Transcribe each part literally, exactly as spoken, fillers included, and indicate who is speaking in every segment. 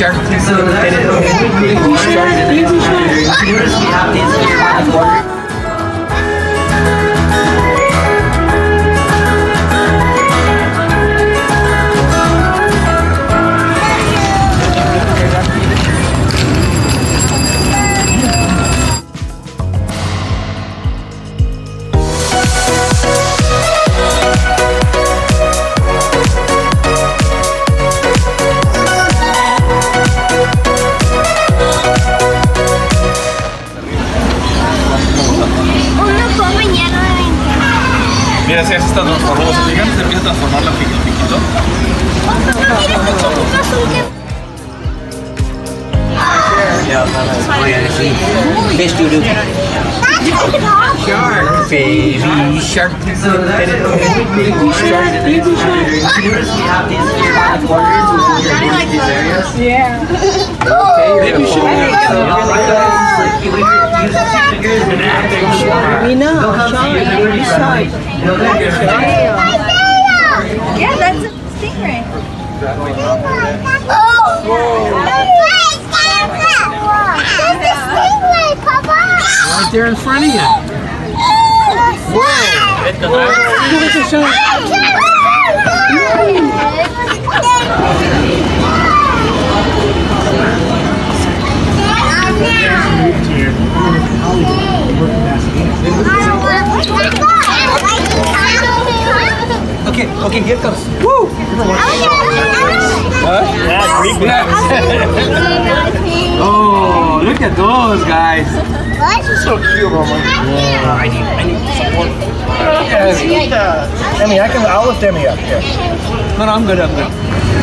Speaker 1: shark. So that's baby shark. Baby shark. You notice we have these here by the water.
Speaker 2: Mira, si haces estas transformadas gigantes, se empieza a transformar la piquito.
Speaker 1: Fish doo doo. Shark. Baby shark. So that's baby shark. Baby shark. You notice we have these here by the waters in these areas? Yeah. Baby shark.
Speaker 3: We know. Baby shark.
Speaker 4: Yeah, that's a stingray.
Speaker 3: Oh! That's a stingray, Papa!
Speaker 1: Right there in front of you. Whoa! Hit the Okay, okay, here it comes. Woo! Huh? Yeah, Greek Oh, look at those guys.
Speaker 3: What?
Speaker 2: So cute, Mama.
Speaker 1: Yeah, I need, I need support.
Speaker 2: Yeah. Emmy, I can, I'll lift Emmy up here.
Speaker 1: No, no, I'm good, I'm good.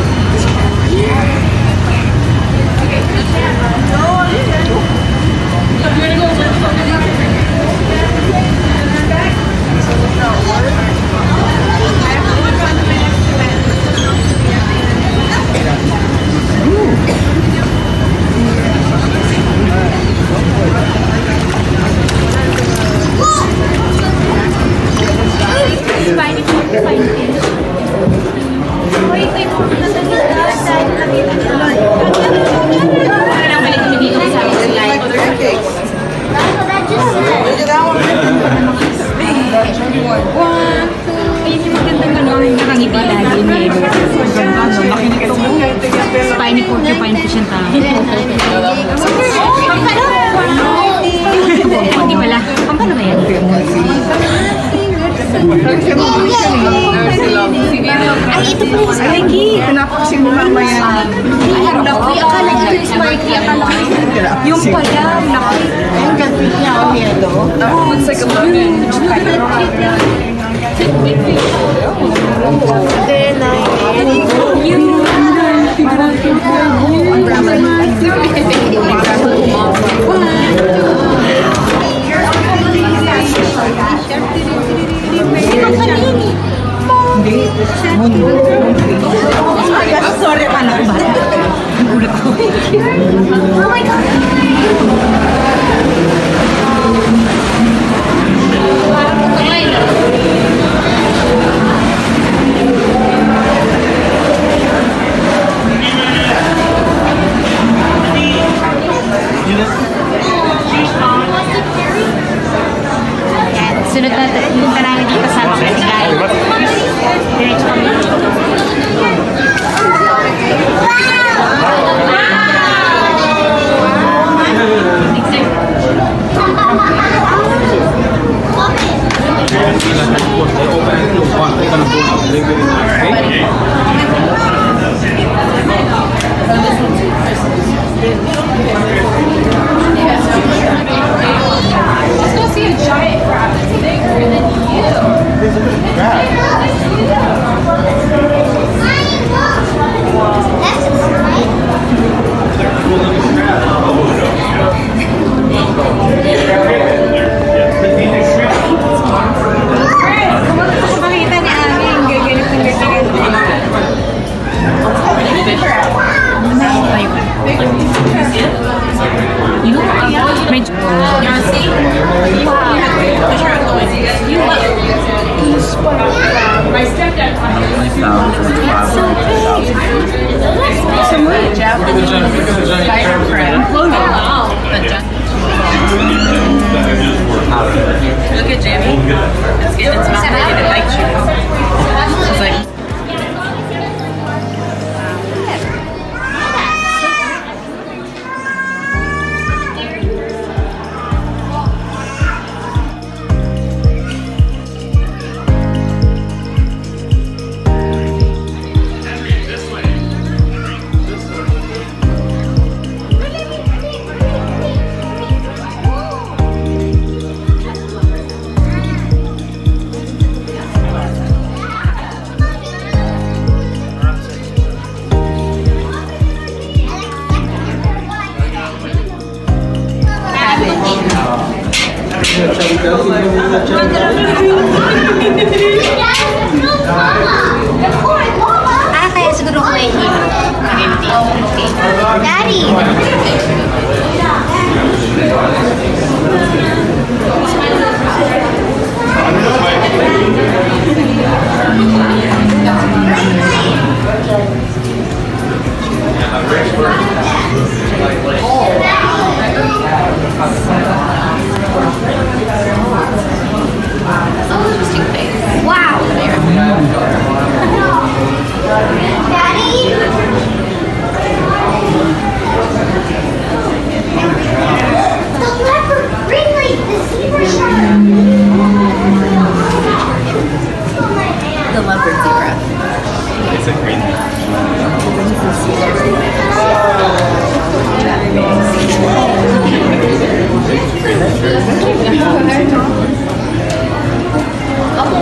Speaker 4: Spiny porcupine fish ang tawag. Hindi pala. Pampano ba yan? Ay, ito po yung Spikey.
Speaker 3: Pinapakasing mo mamaya.
Speaker 4: Ay, naku. Akala niya yung Spikey. Akala ko yung pala. Naku.
Speaker 3: Ang ganda niya ang yellow.
Speaker 4: It's like a logan.
Speaker 3: Then,
Speaker 4: sorry, paano ko ba? Nagulat ako. Oh my God! Sunod na yung tanangin dito sa mga guys. Diretso kami.
Speaker 5: Let's go see a giant crab that's bigger than you.
Speaker 2: There's a big crab.
Speaker 5: My stepdad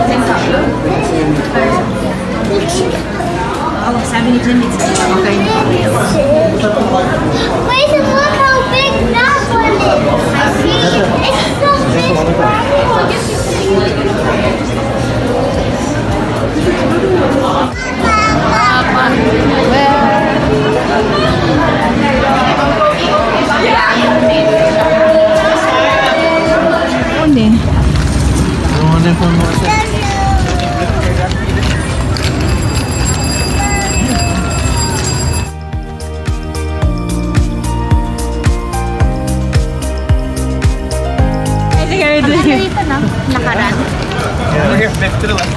Speaker 4: Oh, sabi ni Jim, it's okay.
Speaker 3: Wait, look how big that one is. I see. It's so big. Dito na, nakaraan.
Speaker 2: Here, next to the left.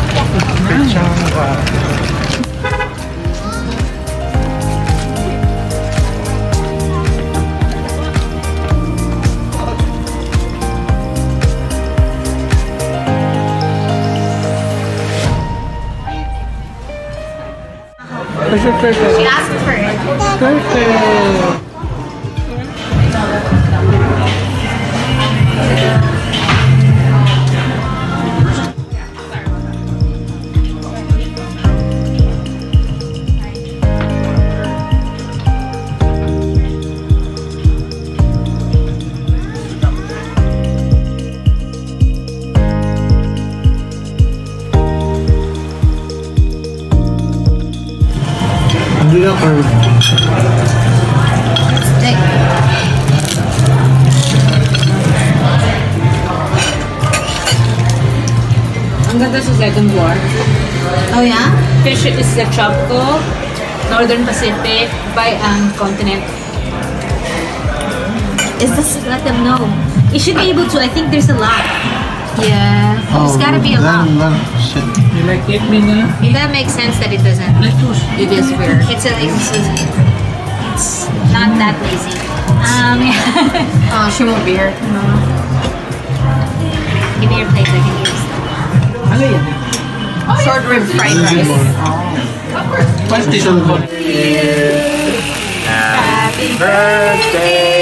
Speaker 4: She asked for it.
Speaker 1: Perfect. Hindi na curve.
Speaker 4: Stick.
Speaker 6: Ang ganda sa second floor.
Speaker 4: Oh yeah?
Speaker 6: Fish is the tropical, Northern Pacific, by ang continent.
Speaker 4: Is this, let them know. You should be able to, I think there's a lot. Yeah.
Speaker 1: Oh,
Speaker 4: There's gotta be a lot.
Speaker 1: Shit.
Speaker 6: You like it, Mina?
Speaker 4: That makes sense that it doesn't. It is weird. It's a, it's, a, it's not that lazy. Um, yeah.
Speaker 5: Oh, she won't be here. No.
Speaker 4: Give me your plate so I can use them.
Speaker 6: Ano yan?
Speaker 5: Short rib fried rice.
Speaker 6: Question.
Speaker 1: Happy birthday